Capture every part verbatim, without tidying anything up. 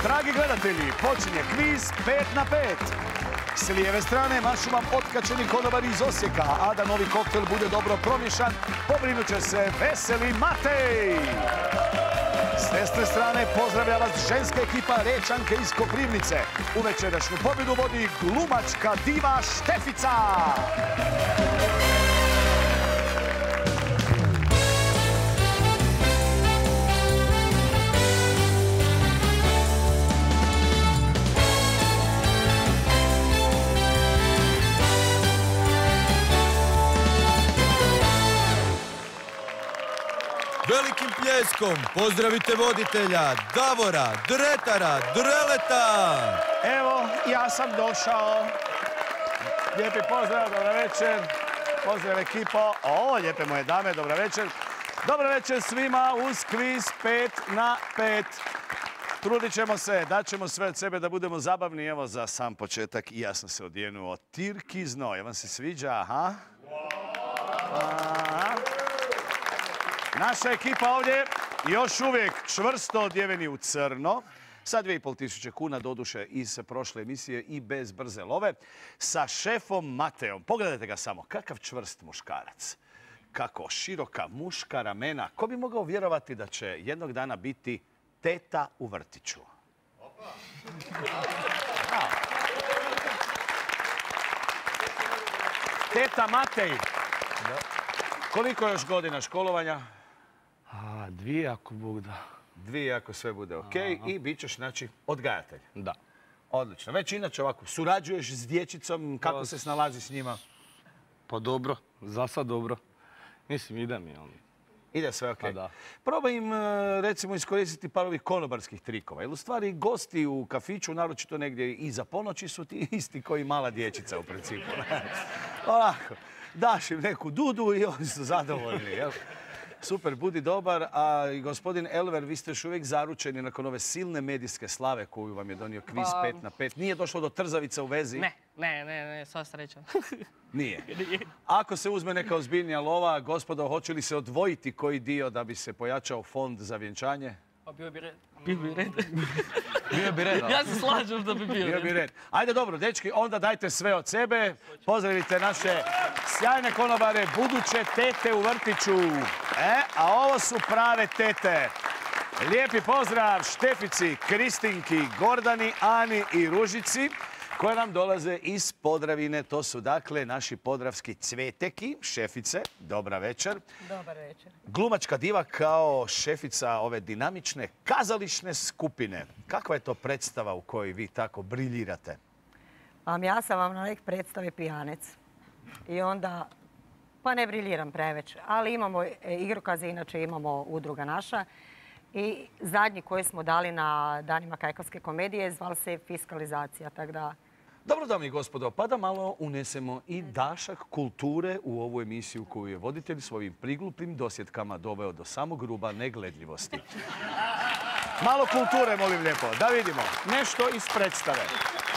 Dragi gledatelji, počinje kviz pet na pet. S lijeve strane mašu vam otkačeni konobari iz Osijeka, a da novi koktel bude dobro promješan, pobrinut će se veseli Matej. S desne strane pozdravlja vas ženska ekipa Rečanke iz Koprivnice. U večerašnju pobjedu vodi glumačka diva Štefica. Velikim pljeskom pozdravite voditelja Davora Dretara Dreleta. Evo, ja sam došao. Lijepi pozdrav, dobra večer. Pozdrav ekipo. O, lijepe moje dame, dobra večer. Dobra večer svima uz kviz pet na pet. Trudit ćemo se, daćemo sve od sebe da budemo zabavni. Evo za sam početak i ja sam se odjenuo tirkizno. Jel vam se sviđa, aha? Aha. Naša ekipa ovdje još uvijek čvrsto odjeveni u crno. Sa dvije i pol tisuće kuna doduše iz prošle emisije i bez brze love. Sa šefom Matejom. Pogledajte ga samo, kakav čvrst muškarac. Kako široka muška ramena. Ko bi mogao vjerovati da će jednog dana biti teta u vrtiću? Teta Matej. Koliko još godina školovanja? A, dvije ako Bog da. Dvije ako sve bude ok. I bit ćeš, znači, odgajatelj. Da. Odlično. Već inače ovako, surađuješ s dječicom, kako se snalazi s njima? Pa dobro, za sad dobro. Mislim, ide mi, ali... Ide sve ok. Pa da. Probaj im, recimo, iskoristiti par ovih konobarskih trikova. Jer u stvari gosti u kafiću, naročito negdje iza ponoći, su ti isti koji mala dječica u principu. Onako, daš im neku dudu i oni su zadovoljni, jel? Super, budi dobar. A i gospodin Elver, vi ste još uvijek zaručeni nakon ove silne medijske slave koju vam je donio kviz pet na pet. Nije došlo do trzavica u vezi? Ne, ne, ne, ne, sva sreća. Nije. Ako se uzme neka ozbiljnija lova, gospodo, hoće li se odvojiti koji dio da bi se pojačao fond za vjenčanje? Pa bio bi red. Bio bi red. Bio bi red. Ja se slažem da bi bio Bio red. bi red. Ajde dobro, dečki, onda dajte sve od sebe. Pozdravite naše sjajne konobare, buduće tete u vrtiću. E, a ovo su prave tete. Lijepi pozdrav Štefici, Kristinki, Gordani, Ani i Ružici, koje nam dolaze iz Podravine. To su dakle naši podravski cveteki, šefice. Dobra večer. Dobar večer. Glumačka diva kao šefica ove dinamične kazališne skupine. Kakva je to predstava u kojoj vi tako briljirate? Ja sam vam na nek predstavi pijanec. I onda, pa ne briljiram preveč, ali imamo igrokaze, inače imamo udruga naša. I zadnji koji smo dali na danima kajkavske komedije zval se Fiskalizacija, tako da... Dobro, dame i gospodo, pa da malo unesemo i dašak kulture u ovu emisiju koju je voditelj svojim priglupim dosjetkama doveo do samog ruba negledljivosti. Malo kulture, molim lijepo, da vidimo nešto iz predstave.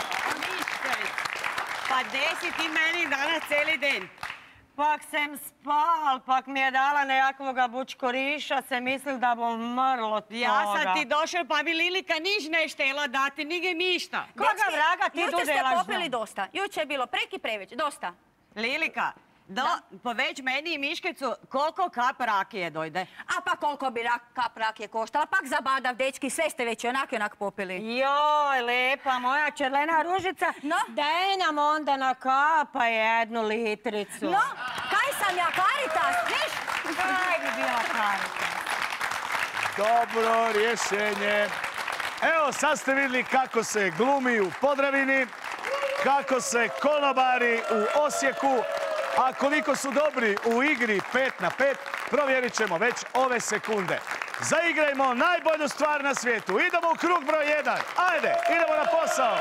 Pa desi ti meni danas cijeli den. Pak sam spal, pak mi je dala nekakvoga bučkoriša, se mislil da bom mrlo od toga. Ja sam ti došao, pa bi Lilika niš ne štela dati, nige ništa. Koga vraga ti tu Juče ste delaš? popili dosta. Juče je bilo preki preveć. Dosta. Lilika, poveć meni i Miškecu koliko kap rakije dojde. A pa koliko bi rak, kap rakije koštala? Pak zabadav, dečki, sve ste već onak i onak popili. Joj, lepa moja čerlena Ružica. No? Daj nam onda na kapa jednu litricu. No, kaj sam ja, Karitas, viš? Kaj bi bila Karitas? Dobro rješenje. Evo, sad ste vidjeli kako se glumi u Podravini, kako se konobari u Osijeku, a koliko su dobri u igri pet na pet, provjerit ćemo već ove sekunde. Zaigrajmo najbolju stvar na svijetu. Idemo u krug broj jedan. Ajde, idemo na posao.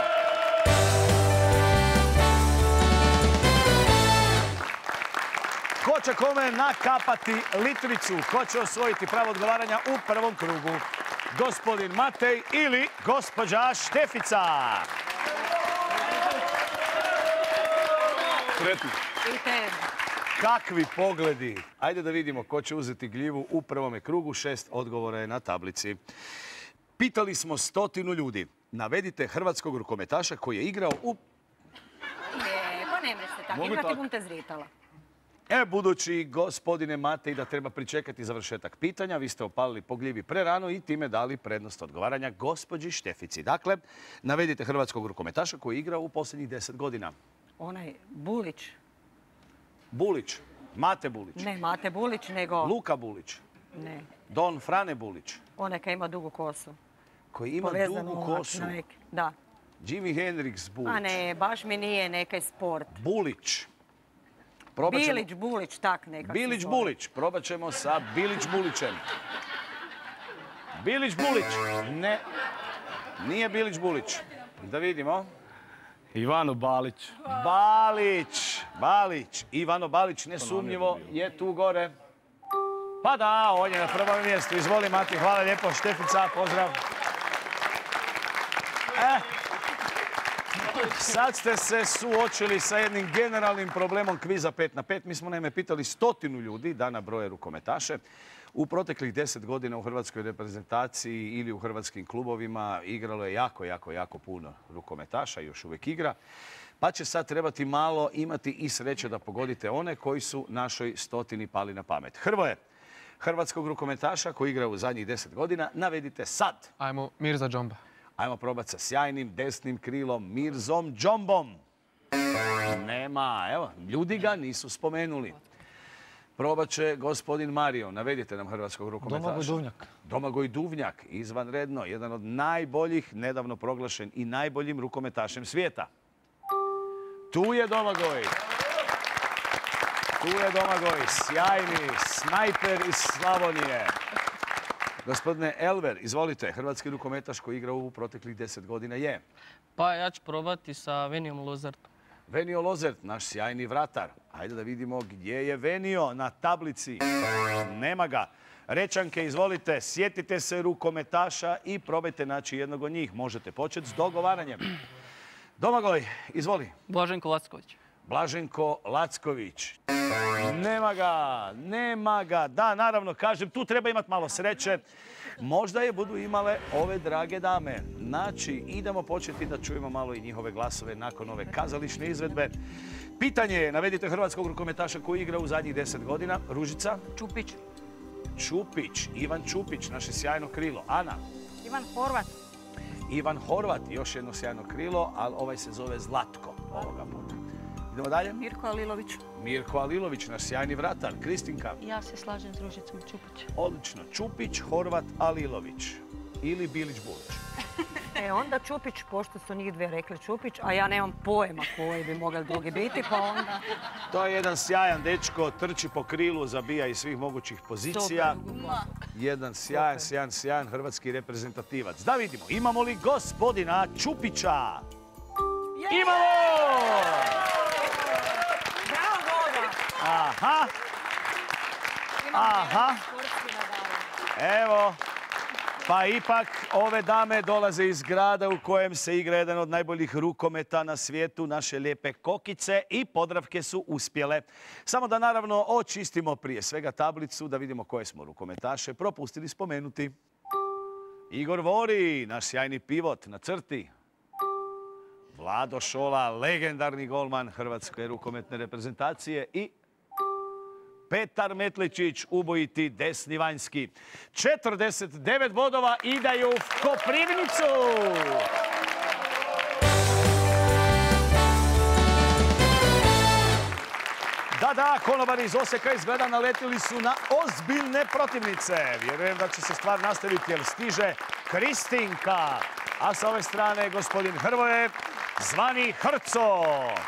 Ko će kome nakapati litricu? Ko će osvojiti pravo odgovaranja u prvom krugu? Gospodin Matej ili gospođa Štefica? Sretno. I tebi. Kakvi pogledi. Ajde da vidimo ko će uzeti gljivu u prvome krugu. Šest odgovora je na tablici. Pitali smo stotinu ljudi. Navedite hrvatskog rukometaša koji je igrao u... Ne, pa ne mreš se tako. Mogu Igrati tako. bum te zritala. E, budući gospodine Matej da treba pričekati završetak pitanja, vi ste opalili po gljivi prerano i time dali prednost odgovaranja gospođi Štefici. Dakle, navedite hrvatskog rukometaša koji je igrao u posljednjih deset godina. Onaj Bulić. Bulić, Mate Bulić, Ne, Mate Bulić, nego... Luka Bulić, Ne. Don Frane Bulić, Onaj kaj ima dugu kosu. koji ima Povezano dugu ovak kosu. na neki- Da. Jimi Hendrix Bulić. A ne, baš mi nije nekaj sport. Bulić. Probat ćemo- Bilić, Bulić, tak nekak. se Bilić zove. Bulić. Probat ćemo sa Bilić Bulićem. Bilić Bulić. Ne. Nije Bilić Bulić. Da vidimo. Ivano Balić. Balić. Balić. Ivano Balić, nesumnjivo, je tu gore. Pa da, on je na prvom mjestu. Izvoli, Mati, hvala lijepo. Štefica, pozdrav. E, sad ste se suočili sa jednim generalnim problemom kviza pet na pet. Mi smo naime pitali stotinu ljudi da nabroje rukometaše. U proteklih deset godina u hrvatskoj reprezentaciji ili u hrvatskim klubovima igralo je jako, jako, jako puno rukometaša i još uvijek igra. Pa će sad trebati malo imati i sreće da pogodite one koji su našoj stotini pali na pamet. Hrvoje, hrvatskog rukometaša koji igra u zadnjih deset godina, navedite sad. Ajmo, Mirza Džomba. Ajmo probati sa sjajnim desnim krilom Mirzom Džombom. Nema, evo, ljudi ga nisu spomenuli. Probat će gospodin Mario. Navedite nam hrvatskog rukometaša. Domagoj Duvnjak. Domagoj Duvnjak, izvanredno. Jedan od najboljih, nedavno proglašen i najboljim rukometašem svijeta. Tu je Domagoj. Tu je Domagoj, sjajni snajper iz Slavonije. Gospodine Elver, izvolite, hrvatski rukometaš koji igra u proteklih deset godina je. Pa ja ću probati sa Venijom Lozartom. Venio Lozert, naš sjajni vratar. Ajde da vidimo gdje je Venio na tablici. Nema ga. Rečanke, izvolite, sjetite se rukometaša i probajte naći jednog od njih. Možete početi s dogovaranjem. Domagoj, izvoli. Blaženko Lacković. Blaženko Lacković. Nema ga, nema ga. Da, naravno, kažem, tu treba imati malo sreće. Možda je budu imale ove drage dame. Znači, idemo početi da čujemo malo i njihove glasove nakon ove kazališne izvedbe. Pitanje je, navedite hrvatskog rukometaša koji igra u zadnjih deset godina. Ružica? Čupić. Čupić, Ivan Čupić, naše sjajno krilo. Ana? Ivan Horvat. Ivan Horvat, još jedno sjajno krilo, ali ovaj se zove Zlatko ovoga puta. Idemo dalje. Mirko Alilović. Mirko Alilović, naš sjajni vratar. Kristinka? Ja se slažem s Ružicom Čupić. Odlično. Čupić, Horvat, Alilović. Ili Bilić Bulić. E, onda Čupić, pošto su njih dve rekli Čupić, a ja nemam pojma koji bi mogli drugi biti, pa onda... To je jedan sjajan dečko, trči po krilu, zabija iz svih mogućih pozicija. Jedan sjajan, sjajan, sjajan hrvatski reprezentativac. Da vidimo, imamo li gospodina Čupića? Imamo! Aha! Aha! Evo, pa ipak ove dame dolaze iz grada u kojem se igra jedan od najboljih rukometa na svijetu, naše lijepe Kokice, i Podravke su uspjele. Samo da naravno očistimo prije svega tablicu, da vidimo koje smo rukometaše propustili spomenuti. Igor Vori, naš sjajni pivot na crti. Vlado Šola, legendarni golman hrvatske rukometne reprezentacije, i Petar Metličić, ubojiti desni vanjski. četrdeset devet bodova idaju u Koprivnicu. Da, da, konobari iz Osijeka izgleda naletili su na ozbiljne protivnice. Vjerujem da će se stvar nastaviti jer stiže Kristinka. A sa ove strane gospodin Hrvoje, zvani Hrco.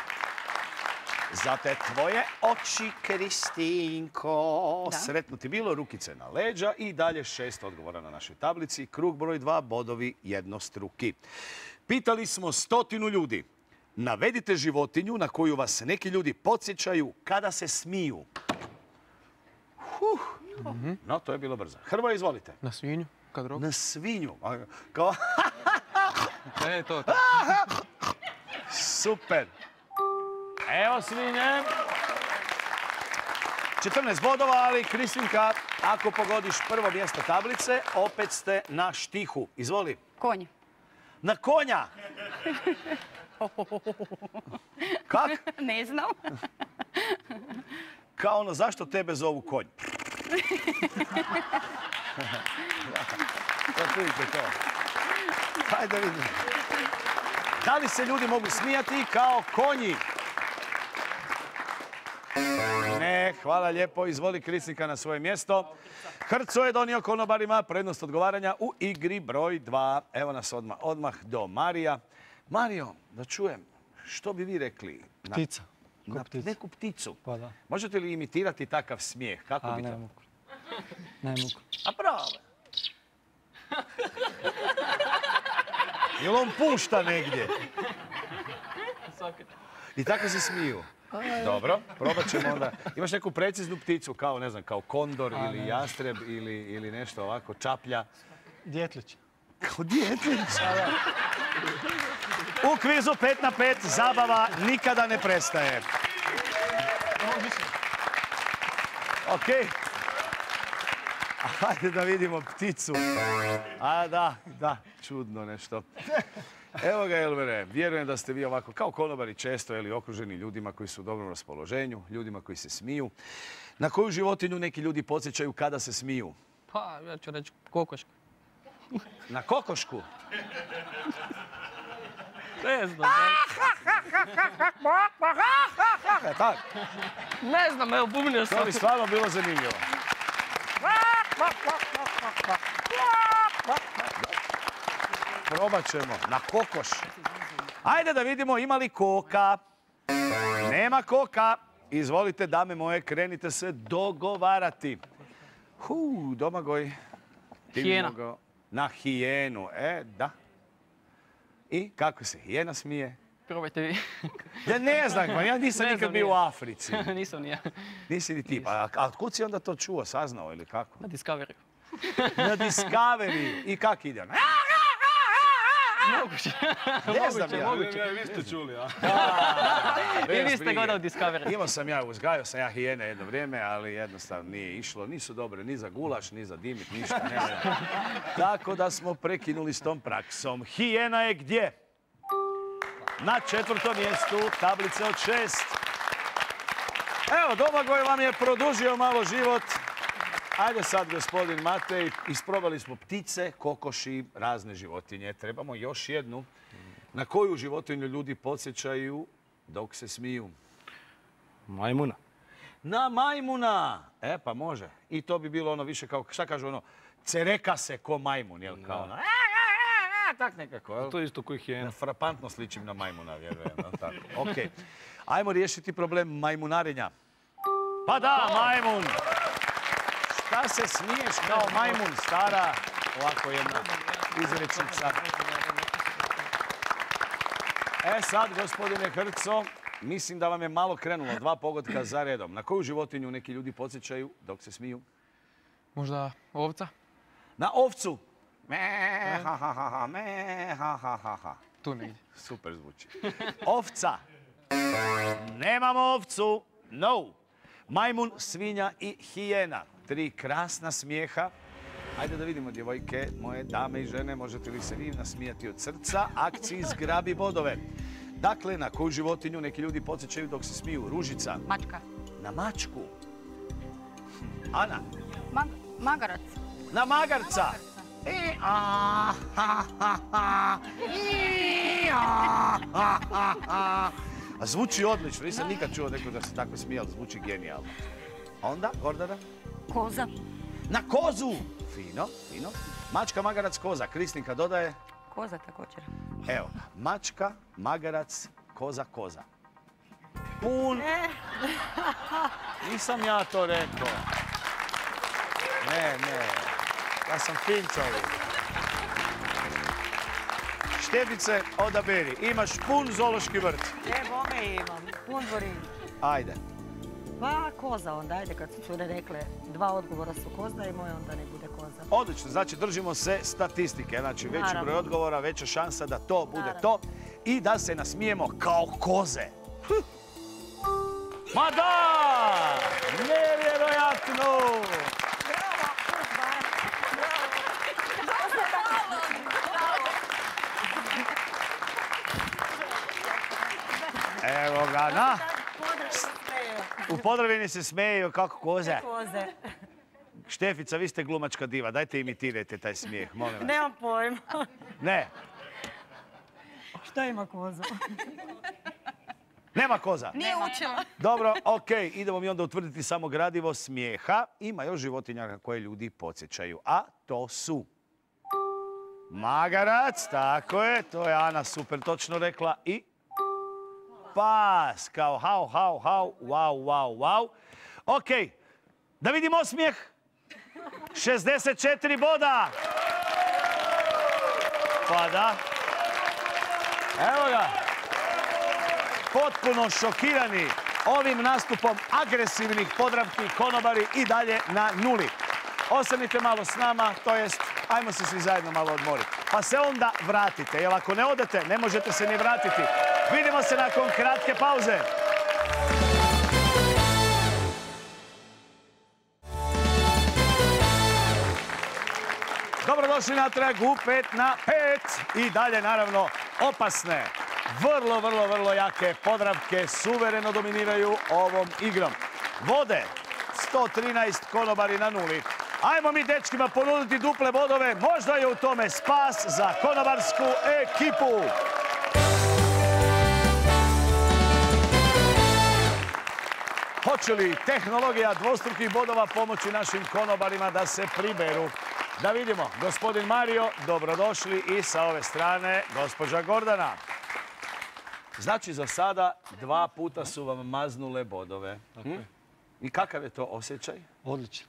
Za te tvoje oči, Kristinko. Sretno ti bilo, rukice na leđa i dalje šest odgovora na našoj tablici. Krug broj dva, bodovi jednostruki. Pitali smo stotinu ljudi. Navedite životinju na koju vas neki ljudi podsjećaju kada se smiju. Huh. No, to je bilo brzo. Hrvoje, izvolite. Na svinju, kad rok. Na svinju. Kao... Ne, to, to. Super. Evo svinje. četrnaest bodova, ali Kristinka, ako pogodiš prvo mjesto tablice, opet ste na štihu. Izvoli. Konj. Na konja. Kak? Ne znam. Kao ono, zašto tebe zovu konj? Otprilike to. Hajde vidimo. Da li se ljudi mogu smijati kao konji? Ne, hvala lijepo. Izvoli Krisnika na svoje mjesto. Hrco je donio konobarima prednost odgovaranja u igri broj dva. Evo nas odmah, odmah do Marija. Mario, da čujem, što bi vi rekli? Na, Ptica. na ptica. neku pticu. Pa da. Možete li imitirati takav smijeh? Kako A, bi ne to? mogu. Ne mogu. A pravo. Jel on pušta negdje? I tako se smiju. Dobro, probat ćemo onda. Imaš neku preciznu pticu, kao ne znam, kao kondor A, ili ne. jastreb ili, ili nešto ovako, čaplja. Djetlić. Kao djetlić. U kvizu pet na pet zabava nikada ne prestaje. Ok. Hajde da vidimo pticu. A da, da, čudno nešto. Evo ga, Elvere, vjerujem da ste vi ovako kao konobari često ili okruženi ljudima koji su u dobrom raspoloženju, ljudima koji se smiju. Na koju životinju neki ljudi podsjećaju kada se smiju? Pa, ja ću reći kokoška. Na kokošku? Ne znam. E, tak. Ne znam, evo, bubnio sam. To bi stvarno bilo zanimljivo. Probat ćemo na kokoš. Ajde da vidimo ima li koka. Nema koka. Izvolite, dame moje, krenite se dogovarati. Huu, Domagoj. Ti bi Hijena. mogao- Na hijenu, e, da. I kako se hijena smije? Probajte vi. Ja ne znam, ja nisam Ne nikad znam bio u ni ja. Africi. Nisam ni ja. Nisi ni ti. A, a kud si onda to čuo, saznao ili kako? Na Discovery. Na Discovery. I kak ide? Moguće. Ne znam Moguće, ja. moguće. Vi ste čuli, a? I vi ste gledali Discovery. Imao sam ja, uzgajao sam ja hijene jedno vrijeme, ali jednostavno nije išlo. Nisu dobre ni za gulaš, ni za dimit, ništa. Ne, ne. Tako da smo prekinuli s tom praksom. Hijena je gdje? Na četvrtom mjestu tablice od šest. Evo, Domagoj vam je produžio malo život. Ajde sad, gospodin Matej, isprobali smo ptice, kokoši, razne životinje. Trebamo još jednu. Na koju životinju ljudi podsjećaju dok se smiju? Majmuna. Na majmuna! E, pa može. I to bi bilo ono više kao, šta kažu ono, cereka se ko majmun, jel? Kao ono, a, a, a, tak nekako, jel? To je isto koji hijena. Frapantno sličim na majmuna, vjerujem. jel tako? Ok. Ajmo riješiti problem majmunarenja. Pa da, majmun! Šta se smiješ kao majmun, stara, ovako jedna izrečica. E sad, gospodine Hrco, mislim da vam je malo krenulo, dva pogotka za redom. Na koju životinju neki ljudi podsjećaju dok se smiju? Možda ovca? Na ovcu. Me, ha, ha, ha, ha, me, ha, ha, ha, ha. Tu negdje. Super zvuči. Ovca. Nemamo ovcu. No. Majmun, svinja i hijena. Tri krasna smijeha. Ajde da vidimo, djevojke, moje dame i žene, možete li se vi nasmijati od srca? Akciji zgrabi bodove. Dakle, na koju životinju neki ljudi podsjećaju dok se smiju? Ružica. Mačka. Na mačku. Ana. Magarac. Na magarca. I, a, ha, ha, ha. I, a, ha, ha, ha. A zvuči odlično. Nisam nikad čuo nekog da se tako smije, ali zvuči genijalno. A onda, Gordana? Koza. Na kozu. Fino, fino. Mačka, magarac, koza. Kristinka dodaje. Koza također. Evo, mačka, magarac, koza, koza. Pun. Nisam ja to rekao. Ne, ne. Ja sam Fincovi. Štefice, odaberi. Imaš pun zoološki vrt. E, bome imam. Pun dvorin. Ajde. Pa koza onda, ajde kad su cure rekle dva odgovora su koza i moje onda ne bude koza. Odlično, znači držimo se statistike. Znači veći Naravno. broj odgovora, veća šansa da to bude to. I da se nasmijemo kao koze. Hm. Ma da! Nevjerojatno! na? U Podravini se smeju kako koze. Koze. Štefica, vi ste glumačka diva, dajte imitirajte taj smijeh, molim vas. Nemam pojma. Ne, Šta ima koza? nema koza. Nije učila. Dobro, okej, idemo mi onda utvrditi samo gradivo smijeha. Ima još životinja koje ljudi podsjećaju, a to su magarac, tako je, to je Ana super točno rekla, i pas, kao hau, hau, hau, wow, wow, wow. Okej, da vidimo osmijeh. šezdeset četiri boda. Pa da. Evo ga. Potpuno šokirani ovim nastupom agresivnih Podravki konobari i dalje na nuli. Ostanite malo s nama, to jest, ajmo se svi zajedno malo odmoriti. Pa se onda vratite, jer ako ne odete, ne možete se ni vratiti. Vidimo se nakon kratke pauze. Dobrodošli natrag u pet na pet. I dalje, naravno, opasne, vrlo, vrlo, vrlo jake Podravke suvereno dominiraju ovom igrom. Vode sto trinaest konobari na nuli. Ajmo mi dečkima ponuditi duple bodove. Možda je u tome spas za konobarsku ekipu. Hoće li tehnologija dvostrukih bodova pomoći našim konobarima da se priberu? Da vidimo. Gospodin Mario, dobrodošli, i sa ove strane gospođa Gordana. Znači, za sada dva puta su vam maznule bodove. Hm? I kakav je to osjećaj? Odlično.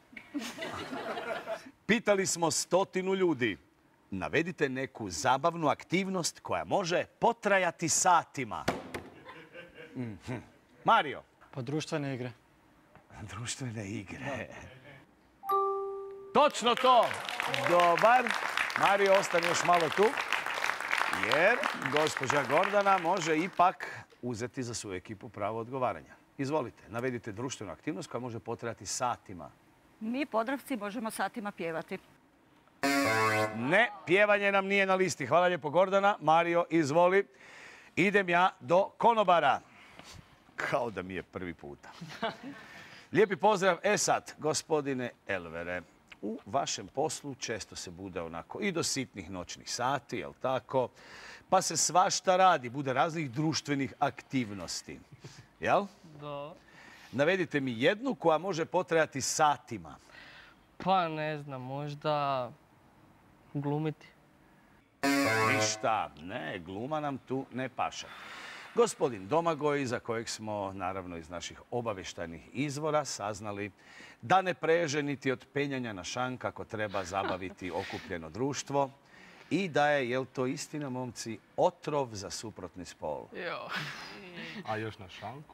Pitali smo stotinu ljudi. Navedite neku zabavnu aktivnost koja može potrajati satima. Mhm. Mario. Pa društvene igre. Društvene igre. Točno to. Dobar. Mario, ostane još malo tu. Jer gospođa Gordana može ipak uzeti za svoju ekipu pravo odgovaranja. Izvolite, navedite društvenu aktivnost koja može potrajati satima. Mi Podravci možemo satima pjevati. Ne, pjevanje nam nije na listi. Hvala lijepo, Gordana. Mario, izvoli. Idem ja do konobara. Kao da mi je prvi puta. Lijepi pozdrav. E sad, gospodine Elvere, u vašem poslu često se bude onako i do sitnih noćnih sati, jel tako? Pa se svašta radi, bude raznih društvenih aktivnosti. Jel? Da. Navedite mi jednu koja može potrajati satima. Pa ne znam, možda glumiti. Ništa, ne, gluma nam tu ne paša. Gospodin Domagoj, za kojeg smo, naravno, iz naših obavještajnih izvora saznali da ne preže niti od penjanja na šank kako treba zabaviti okupljeno društvo i da je, jel to istina, momci, otrov za suprotni spol. Jo. A još na šanku?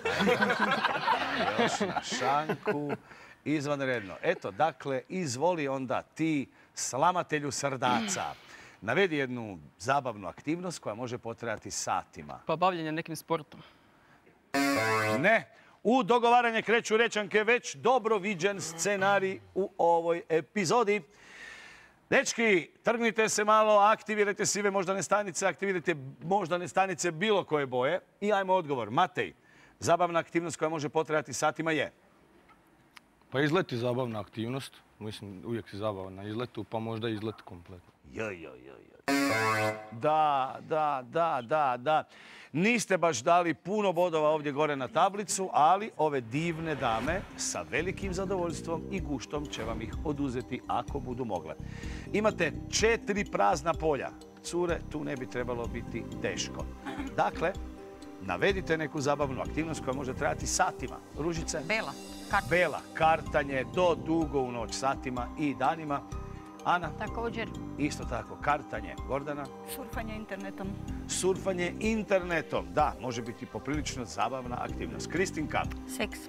A još na šanku. Izvanredno. Eto, dakle, izvoli onda ti, slamatelju srdaca, navedi jednu zabavnu aktivnost koja može potrajati satima. Pa bavljenje nekim sportom. Ne. U dogovaranje kreću Rečanke, već dobro viđen scenarij u ovoj epizodi. Dečki, trgnite se malo, aktivirajte sive moždane stanice, aktivirajte moždane stanice bilo koje boje. I ajmo odgovor. Matej, zabavna aktivnost koja može potrajati satima je? Pa izlet je zabavna aktivnost. Mislim, uvijek si zabavan na izletu, pa možda izlet kompletno. Joj, joj, joj. Da, da, da, da, da. Niste baš dali puno bodova ovdje gore na tablicu, ali ove divne dame sa velikim zadovoljstvom i guštom će vam ih oduzeti ako budu mogle. Imate četiri prazna polja. Cure, tu ne bi trebalo biti teško. Dakle, navedite neku zabavnu aktivnost koja može trajati satima. Ružice? Bela. Kartanje. Bela. Kartanje do dugo u noć, satima i danima. Ana? Također. Isto tako, kartanje. Gordana? Surfanje internetom. Surfanje internetom. Da, može biti poprilično zabavna aktivnost. Kristinka? Seks.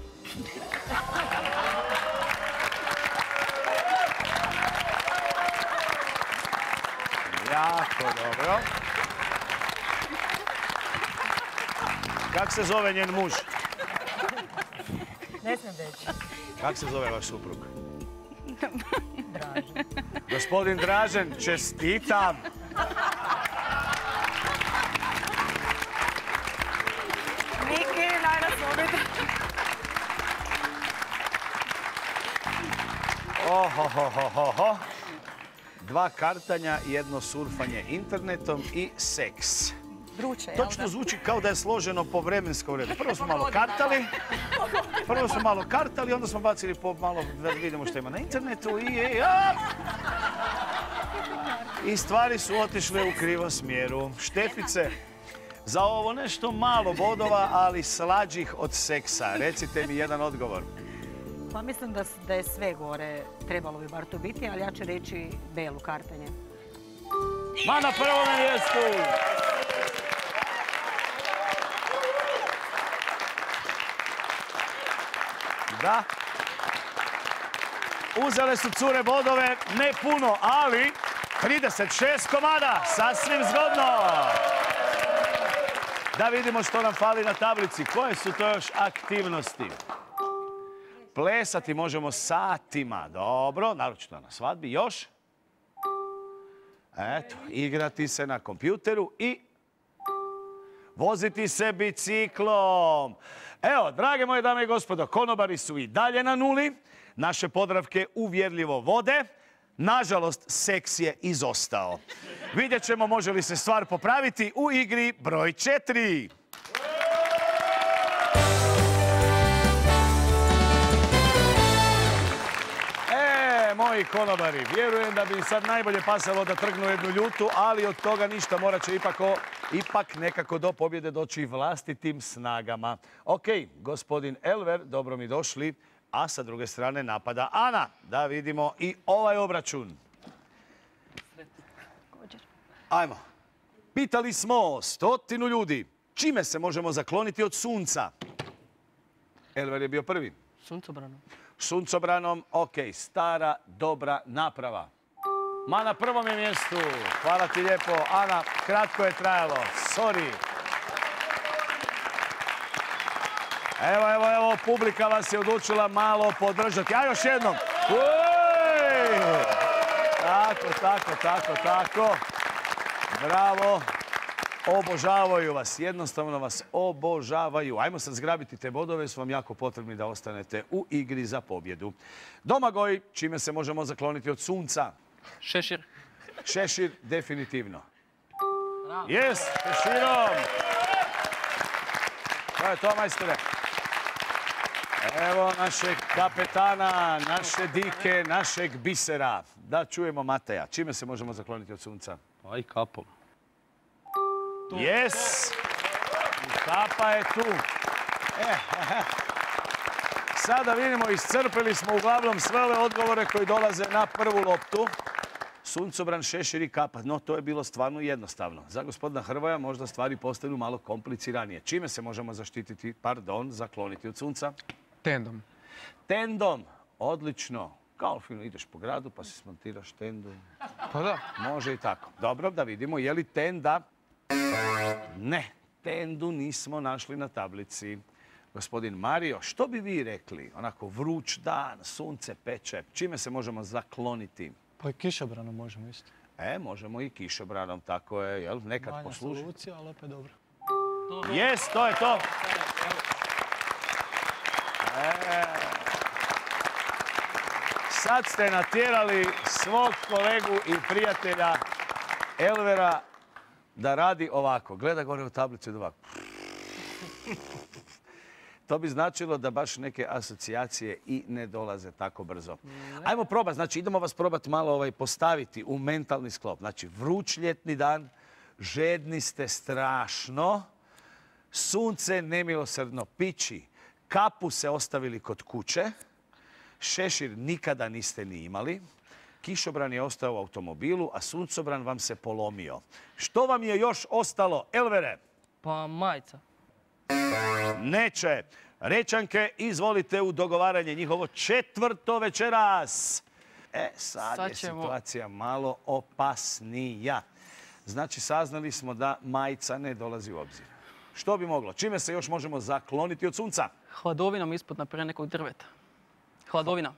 Jako dobro. Kak se zove njen muž? Ne smijem reći. Kak se zove vaš suprug? Dražen. Gospodin Dražen, čestitam. Ohohohoho. Dva kartanja, jedno surfanje internetom i seks. Vruće, jel da? Točno zvuči kao da je složeno po vremenskom redu. Prvo smo malo kartali, prvo smo malo kartali, onda smo bacili po malo da vidimo što ima na internetu i... I stvari su otišle u krivom smjeru. Štefice, za ovo nešto malo bodova, ali slađih od seksa. Recite mi jedan odgovor. Pa mislim da, da je sve gore, trebalo bi bar to biti, ali ja ću reći belu kartanje. Ma na prvom mjestu! Da. Uzele su cure bodove, ne puno, ali trideset šest komada, sasvim zgodno. Da vidimo što nam fali na tablici. Koje su to još aktivnosti? Plesati možemo satima. Dobro, naročito na svadbi. Još? Eto, igrati se na kompjuteru i voziti se biciklom. Evo, drage moje dame i gospodo, konobari su i dalje na nuli. Naše Podravke uvjerljivo vode. Nažalost, seks je izostao. Vidjet ćemo može li se stvar popraviti u igri broj četiri. E, moji konobari, vjerujem da bi im sad najbolje pasalo da trgnu jednu ljutu, ali od toga ništa, morat će ipak, o, ipak nekako do pobjede doći vlastitim snagama. Ok, gospodin Elver, dobro mi došli. A sa druge strane napada Ana. Da vidimo i ovaj obračun. Ajmo. Pitali smo stotinu ljudi čime se možemo zakloniti od sunca. Elver je bio prvi. Suncobranom. Suncobranom, ok, stara, dobra naprava. Ma na prvom je mjestu. Hvala ti lijepo. Ana, kratko je trajalo. Sorry. Evo, evo, evo, publika vas je odlučila malo podržati. A još jednom. Uj! Tako, tako, tako, tako. Bravo. Obožavaju vas, jednostavno vas obožavaju. Ajmo sad zgrabiti te bodove, su vam jako potrebni da ostanete u igri za pobjedu. Domagoj, čime se možemo zakloniti od sunca? Šešir. Šešir, definitivno. Jes, šeširom. To je to, majstore. Evo našeg kapetana, naše dike, našeg bisera. Da čujemo Mateja. Čime se možemo zakloniti od sunca? Pa i kapom. Jes! Kapa je tu. E, Sada vidimo, iscrpili smo uglavnom sve ove odgovore koji dolaze na prvu loptu. Suncobran, šešir i kapa. No, to je bilo stvarno jednostavno. Za gospodina Hrvoja možda stvari postanu malo kompliciranije. Čime se možemo zaštititi, pardon, zakloniti od sunca? Tendom. Tendom. Odlično. Kao fino ideš po gradu pa si smontiraš tendu. Pa da. Može i tako. Dobro, da vidimo je li tenda. Ne, tendu nismo našli na tablici. Gospodin Mario, što bi vi rekli? Onako vruć dan, sunce peče. Čime se možemo zakloniti? Pa i kišobranom možemo isto. E, možemo i kišobranom, tako je, jel? Nekad posluži. Manja solucija, ali opet dobro. Jes, to je to. E, sad ste natjerali svog kolegu i prijatelja Elvera da radi ovako. Gleda gore u tablicu i ovako. To bi značilo da baš neke asocijacije i ne dolaze tako brzo. Ajmo probati, znači idemo vas probati malo ovaj, postaviti u mentalni sklop. Znači, vruć ljetni dan, žedni ste strašno, sunce nemilosrdno piči, kapu se ostavili kod kuće, šešir nikada niste ni imali, kišobran je ostao u automobilu, a suncobran vam se polomio. Što vam je još ostalo, Elvere? Pa majica. Neće. Rečanke, izvolite u dogovaranje njihovo četvrto večeras. E, sad, Sad je ćemo- situacija malo opasnija. Znači, saznali smo da majica ne dolazi u obzir. Što bi moglo? Čime se još možemo zakloniti od sunca? Hladovinom ispod naprijed nekog drveta. Hladovina.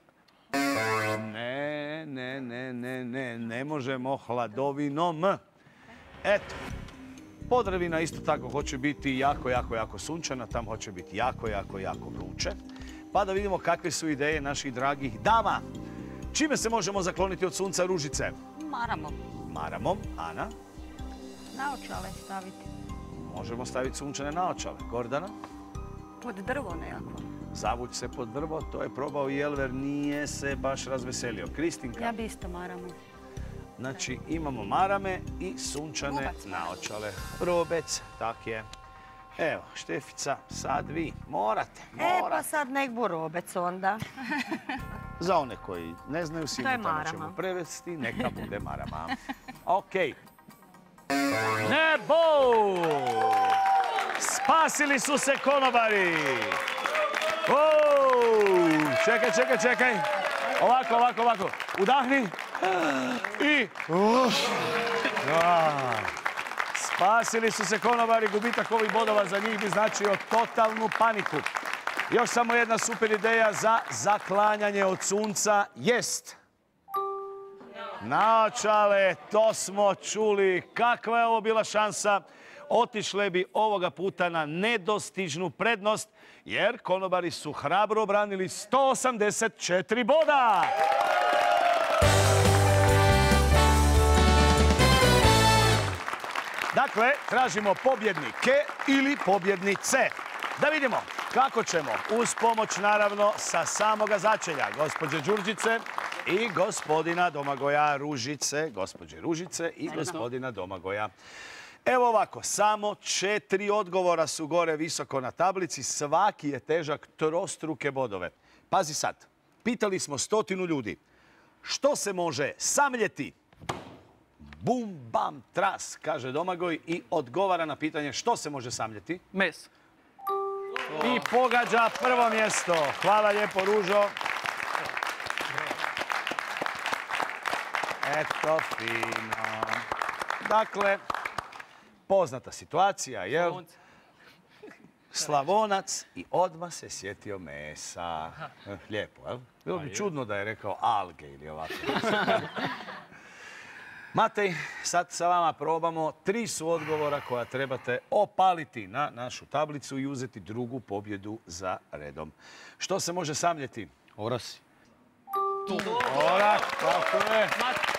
Ne, ne, ne, ne, ne, ne možemo hladovinom. Eto, Podravina isto tako hoće biti jako, jako, jako sunčana. Tam hoće biti jako, jako, jako vruće. Pa da vidimo kakve su ideje naših dragih dama. Čime se možemo zakloniti od sunca, Ružice? Maramom. Maramom. Ana? Naočale staviti. Možemo staviti sunčane naočale. Gordana? Pod drvo nekako. Zavući se pod drvo, to je probao i Elver, nije se baš razveselio. Kristinka? Ja bi isto maramom. Znači, imamo marame i sunčane Rubec. naočale. Rubec, tak je. Evo, Štefica, sad vi morate, E, pa morate. sad nek bu robec onda. Za one koji ne znaju, simultano ćemo marama. prevesti, neka bude marama. Okej. Nebo! Spasili su se konobari! Ou, čekaj, čekaj, čekaj. Ovako, ovako, ovako. Udahni. I... Ah. Spasili su se konobari. Gubitak ovih bodova za njih bi značio totalnu paniku. Još samo jedna super ideja za zaklanjanje od sunca jest... Naočale, to smo čuli. Kakva je ovo bila šansa? Otišle bi ovoga puta na nedostižnu prednost, jer konobari su hrabro obranili sto osamdeset četiri boda. Dakle, tražimo pobjednike ili pobjednice. Da vidimo kako ćemo, uz pomoć naravno sa samoga začelja, gospođe Đurđice i gospodina Domagoja Ružice, gospođe Ružice i gospodina Domagoja. Evo ovako, samo četiri odgovora su gore visoko na tablici, svaki je težak trostruke bodove. Pazi sad, pitali smo stotinu ljudi, što se može samljeti? Bum, bam, tras, kaže Domagoj i odgovara na pitanje što se može samljeti. Meso. I pogađa prvo mjesto. Hvala lijepo, Ružo. Eto, fino. Dakle, poznata situacija, jel? Slavonac i odmah se sjetio mesa. Lijepo, jel? Bilo bi čudno da je rekao alge ili ovako. Matej, sad sa vama probamo. Tri su odgovora koja trebate opaliti na našu tablicu i uzeti drugu pobjedu za redom. Što se može samljeti? Orasi. Orak, tako je.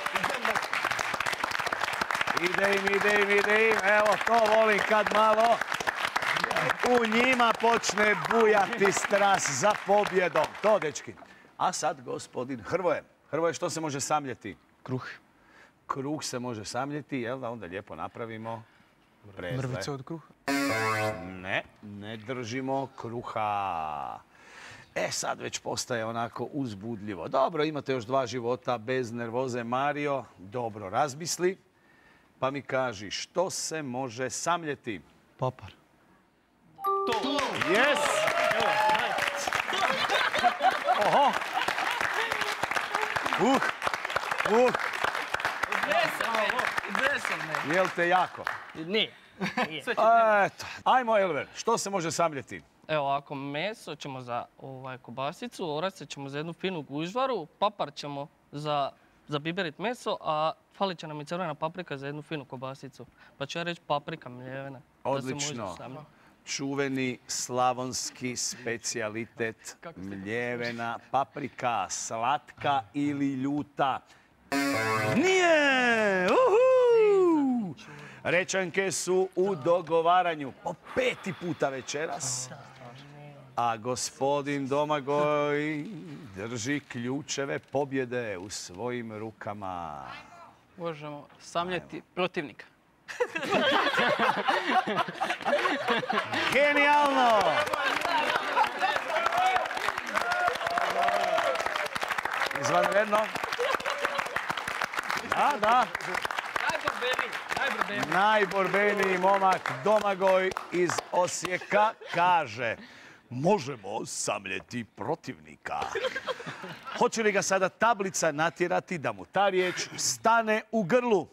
Ide im, ide im, ide im. Evo, to volim kad malo u njima počne bujati strast za pobjedom. To, dečki. A sad gospodin Hrvoje. Hrvoje, što se može samljeti? Kruh. Kruh se može samljeti, jel da onda lijepo napravimo prezle. Mrvice od kruha. Ne, ne držimo kruha. E, sad već postaje onako uzbudljivo. Dobro, imate još dva života bez nervoze. Mario, dobro razmisli. Pa mi kaži, što se može samljeti? Papar. Yes! Oho! Uh! Uh! Jel te jako? Nije. Eto, ajmo Elver, što se može samljeti? Evo ovako, meso ćemo za ovaj, kobasicu, orace ćemo za jednu finu gužvaru, papar ćemo za, za biberit meso, a falit će nam i crvena paprika za jednu finu kobasicu. Pa ću ja reći paprika mljevena. Odlično. Čuveni slavonski specijalitet mljevena paprika, slatka ili ljuta. Nije! Uhu! Rečanke su u dogovaranju po peti puta večeras. A gospodin Domagoj drži ključeve pobjede u svojim rukama. Možemo samljeti protivnika. Genijalno! Izvanredno. Da, da. Najborbeniji momak Domagoj iz Osijeka kaže: možemo samljeti protivnika. Hoće li ga sada tablica natjerati da mu ta riječ stane u grlu?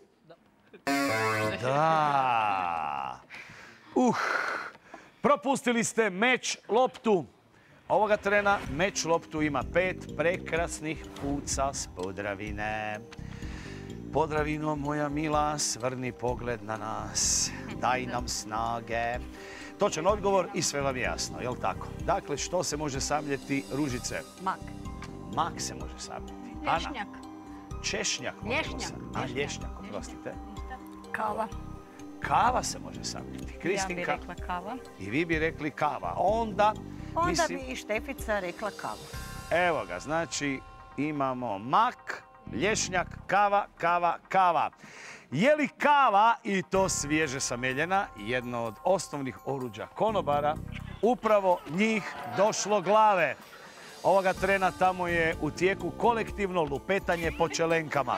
Da. Uh. Propustili ste meč loptu. Ovoga trena meč loptu ima pet prekrasnih puca s Podravine. Podravino, moja mila, svrni pogled na nas. daj nam snage. Točan odgovor i sve vam je jasno, jel tako? Dakle, što se može samljeti, Ružice? Mak. Mak se može samljeti. Lješnjak. Češnjak. Lješnjak. A, lješnjak, oprostite. Kava. Kava se može samljeti. Kristinka. Ja bih rekla kava. I vi bi rekli kava. Onda, Onda mislim, bi i Štefica rekla kavu. evo ga, znači imamo mak, lješnjak, kava, kava, kava. Je li kava, i to svježe sameljena, jedno od osnovnih oruđa konobara, upravo njih došlo glave? Ovoga trena tamo je u tijeku kolektivno lupetanje po čelenkama.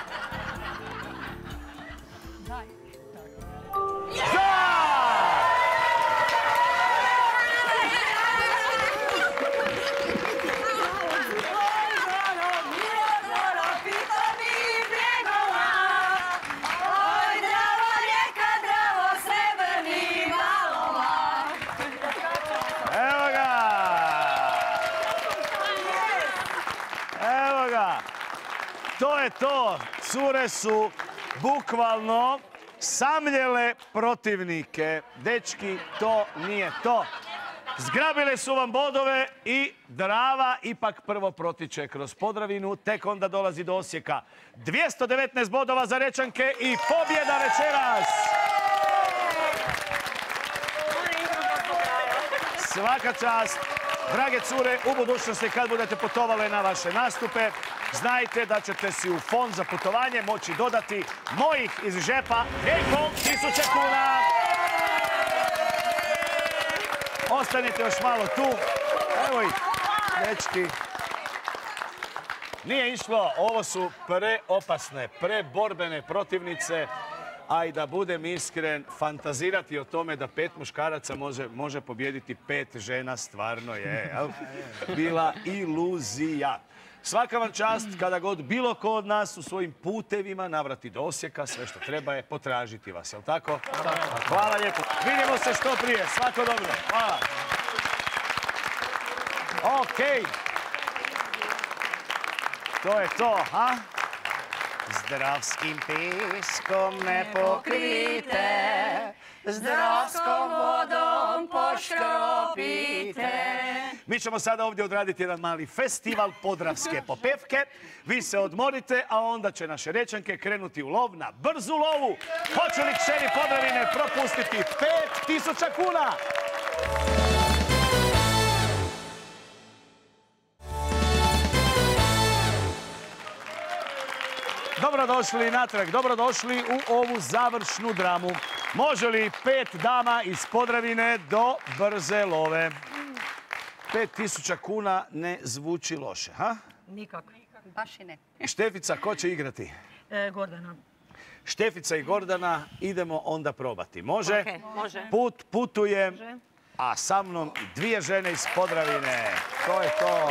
To je to. Cure su bukvalno samljele protivnike. Dečki, to nije to. Zgrabile su vam bodove i Drava ipak prvo protiče kroz Podravinu, tek onda dolazi do Osijeka. dvjesto devetnaest bodova za Rečanke i pobjeda večeras! Svaka čast. Drage cure, u budućnosti kad budete putovale na vaše nastupe, znajte da ćete si u fond za putovanje moći dodati mojih iz žepa dvije i pol tisuće kuna. Ostanite još malo tu. Evo ih, dečki. Nije išlo, ovo su preopasne, preborbene protivnice. A i da budem iskren, fantazirati o tome da pet muškaraca može, može pobijediti pet žena stvarno je bila iluzija. Svaka vam čast kada god bilo ko od nas u svojim putevima navrati do Osijeka, sve što treba je potražiti vas, jel tako? Hvala lijepo. Vidimo se što prije. Svako dobro. Hvala. Okej. To je to, ha? Zdravskim piskom ne pokrijte, zdravskom vodom poškropite. Mi ćemo sada ovdje odraditi jedan mali festival podravske popevke. Vi se odmorite, a onda će naše Rečanke krenuti u lov na brzu lovu. Hoće li kćeri Podravine propustiti pet tisuća kuna? Dobrodošli natrag, dobrodošli u ovu završnu dramu. Može li pet dama iz Podravine do brze love? Pet tisuća kuna ne zvuči loše, ha? Nikako. Baš i ne. Štefica, ko će igrati? E, Gordana. Štefica i Gordana, idemo onda probati. Može? Ok, može. Put putuje, a sa mnom i dvije žene iz Podravine. To je to.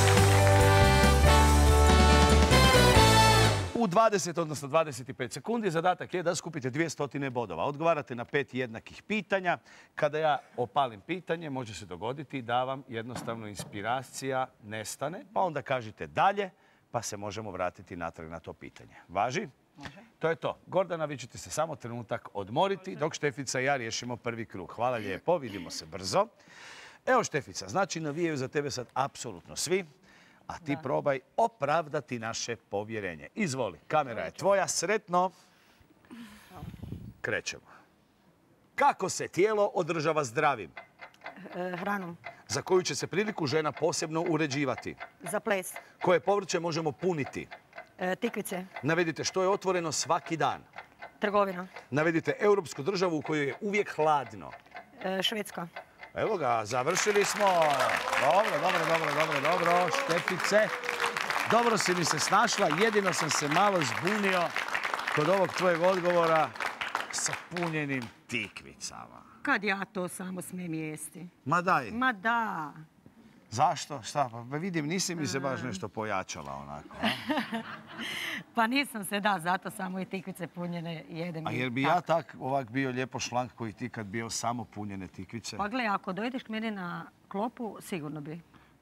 U dvadeset, odnosno dvadeset pet sekundi zadatak je da skupite dvjesto bodova. Odgovarate na pet jednakih pitanja. Kada ja opalim pitanje, može se dogoditi da vam jednostavno inspiracija nestane, pa onda kažete dalje, pa se možemo vratiti natrag na to pitanje. Važi? Može. To je to. Gordana, vi ćete se samo trenutak odmoriti, dok Štefica i ja riješimo prvi krug. Hvala lijepo, vidimo se brzo. Evo Štefica, znači navijaju za tebe sad apsolutno svi. A ti probaj opravdati naše povjerenje. Izvoli, kamera je tvoja, sretno. Krećemo. Kako se tijelo održava zdravim? E, hranom. Za koju će se priliku žena posebno uređivati? Za ples. Koje povrće možemo puniti? E, tikvice. Navedite što je otvoreno svaki dan. Trgovina. Navedite europsku državu u kojoj je uvijek hladno. E, Švedska. Evo ga, završili smo. Dobro, dobro, dobro, dobro, dobro. Štefice. Dobro si mi se snašla. Jedino sam se malo zbunio kod ovog tvojeg odgovora sa punjenim tikvicama. Kad ja to samo smijem jesti? Ma daj. Ma da. Zašto? Šta? Pa vidim, nisi mi se baš nešto pojačala onako. A, Pa nisam se, da, zato samo i tikvice punjene jedem. a jer bi ja tak ovak bio lijepo šlank koji ti kad bio samo punjene tikvice? Pa gle, ako dojdeš k meni na klopu, sigurno bi.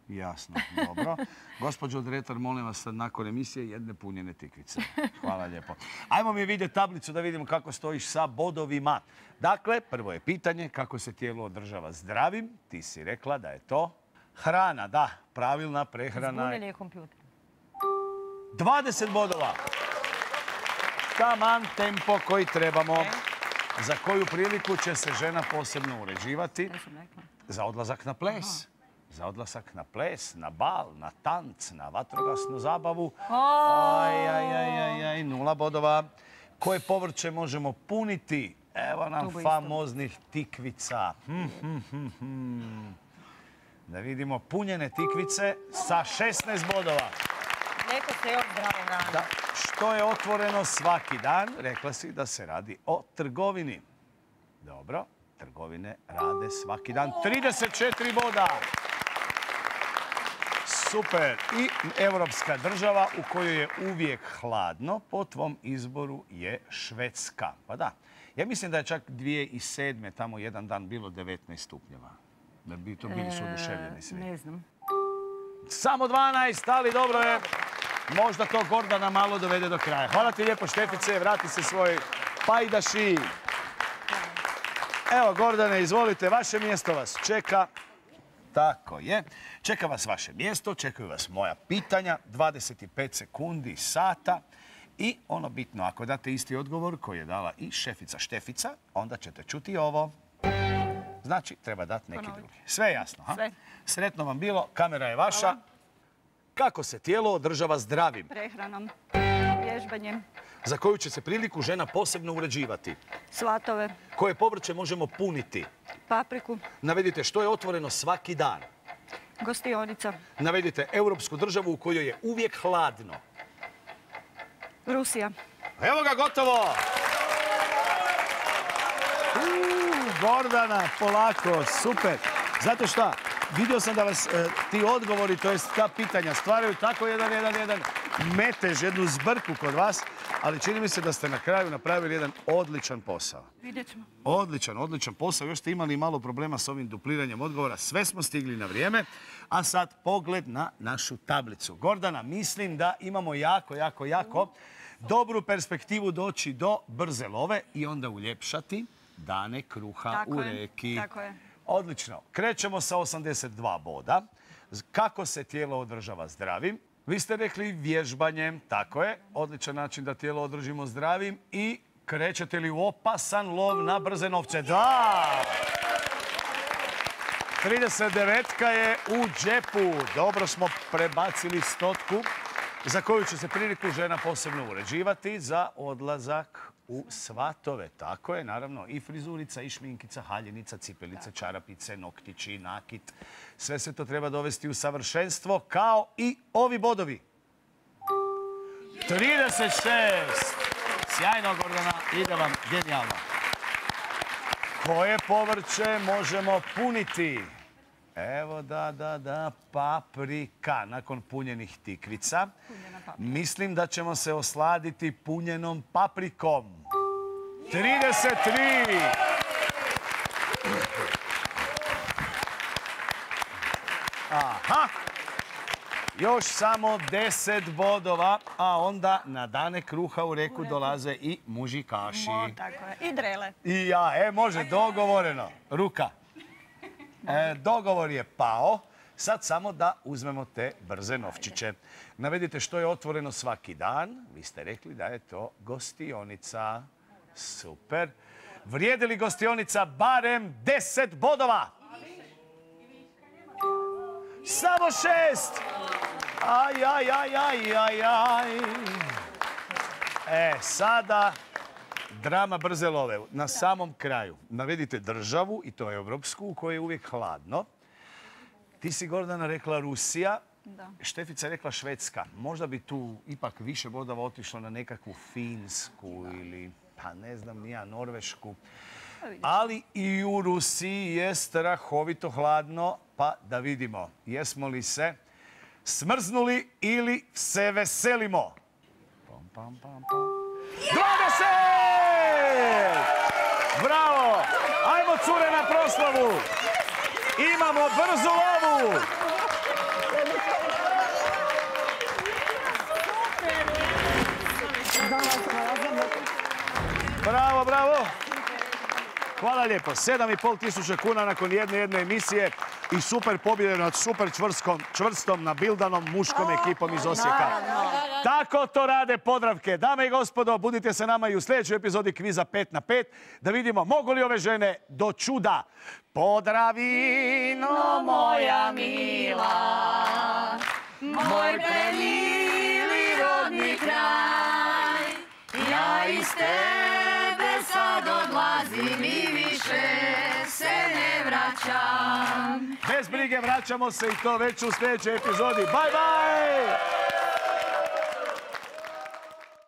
Jasno, dobro. Gospođo Dretar, molim vas sad nakon emisije jedne punjene tikvice. Hvala lijepo. Ajmo mi vidjeti tablicu da vidimo kako stojiš sa bodovima. Dakle, prvo je pitanje kako se tijelo održava zdravim. Ti si rekla da je to hrana, da, pravilna prehrana. Zbunjen je kompjuter. dvadeset bodova. Taman tempo koji trebamo. Za koju priliku će se žena posebno uređivati? Za odlazak na ples. Za odlazak na ples, na bal, na tanc, na vatrogasnu zabavu. Aj, aj, aj, aj, aj, nula bodova. Koje povrće možemo puniti? Evo nam famoznih tikvica. Hm, hm, hm, hm. Da vidimo punjene tikvice sa šesnaest bodova. Neko se još zdravo radi. Da, što je otvoreno svaki dan? Rekla si da se radi o trgovini. Dobro, trgovine rade svaki dan. trideset četiri boda. Super. I evropska država u kojoj je uvijek hladno, po tvom izboru je Švedska. Pa da, ja mislim da je čak dvije tisuće sedme tamo jedan dan bilo devetnaest stupnjeva. Da bi to bili su oduševljeni svi. Ne znam. Samo dvanaest, ali dobro je. Možda to Gordana malo dovede do kraja. Hvala ti lijepo, Štefice, vrati se svoj pajdaši. Evo, Gordane, izvolite, vaše mjesto vas čeka. Tako je. Čeka vas vaše mjesto, čekaju vas moja pitanja, dvadeset pet sekundi, sata. I ono bitno, ako date isti odgovor koji je dala i šefica Štefica, onda ćete čuti ovo. Znači, treba dati neki drugi. Sve je jasno, ha? Sve. Sretno vam bilo, kamera je vaša. Kako se tijelo održava zdravim? Prehranom, vježbanjem, Za koju će se priliku žena posebno uređivati? svatove, Koje povrće možemo puniti? papriku, Navedite što je otvoreno svaki dan. gostionica, Navedite europsku državu u kojoj je uvijek hladno. Rusija, Evo ga, gotovo! Uuu, Gordana, polako, super. Zato šta, vidio sam da vas e, ti odgovori, to jest ta pitanja, stvaraju tako jedan, jedan, jedan metež, jednu zbrku kod vas, ali čini mi se da ste na kraju napravili jedan odličan posao. vidjet ćemo. Odličan, odličan posao. Još ste imali malo problema s ovim dupliranjem odgovora. Sve smo stigli na vrijeme. A sad pogled na našu tablicu. Gordana, mislim da imamo jako, jako, jako dobru perspektivu doći do brze love i onda uljepšati dane kruha Tako u je, reki. tako je. Odlično. Krećemo sa osamdeset dva boda. Kako se tijelo održava zdravim? Vi ste rekli vježbanjem, tako je. Odličan način da tijelo održimo zdravim. I krećete li u opasan lov na brze novce? Da! trideset devetka je u džepu. Dobro smo prebacili stotku za koju će se priliku žena posebno uređivati za odlazak u svatove. Tako je, naravno, i frizurica, i šminkica, haljenica, cipelice, čarapice, noktići, nakit. Sve se to treba dovesti u savršenstvo, kao i ovi bodovi. trideset šest. Sjajno, Gordana, ide vam genijalno. Koje povrće možemo puniti? Evo, da, da, da, paprika. Nakon punjenih tikvica. Mislim da ćemo se osladiti punjenom paprikom. trideset tri. Aha. Još samo deset bodova, a onda na dane kruha u reku dolaze i mužikaši. Mo, tako je. I drele. I ja, e, može, dogovoreno. Ruka. E, dogovor je pao. Sad samo da uzmemo te brze novčiće. Navedite što je otvoreno svaki dan. Vi ste rekli da je to gostionica. Super. Vrijedi li gostionica barem deset bodova? Samo šest! Aj, aj, aj, aj, aj, aj. E, sada drama brze love. Na samom kraju navedite državu, i to je evropsku, u kojoj je uvijek hladno. Ti si, Gordana, rekla Rusija. Da. Štefica je rekla Švedska. Možda bi tu ipak više bodova otišlo na nekakvu Finsku ili, pa ne znam, ni ja, Norvešku. Ali i u Rusiji je strahovito hladno, pa da vidimo jesmo li se smrznuli ili se veselimo. Pam, pam, pam, pam. dvadeset! Bravo! Ajmo, cure, na proslavu! Imamo brzu lovu! Bravo, bravo. Hvala lijepo. Sedam i pol tisuća kuna nakon jedne jedne emisije i super pobjede nad super čvrskom, čvrstom, nabildanom muškom ekipom iz Osijeka. Tako to rade Podravke. Dame i gospodo, budite sa nama i u sljedećoj epizodi kviza pet na pet da vidimo mogu li ove žene do čuda. Podravino moja mila, moj premili rodni kraj, ja iz tebe sad odlazim i više se ne vraćam. Bez brige, vraćamo se i to već u sljedećoj epizodi. Bye, bye!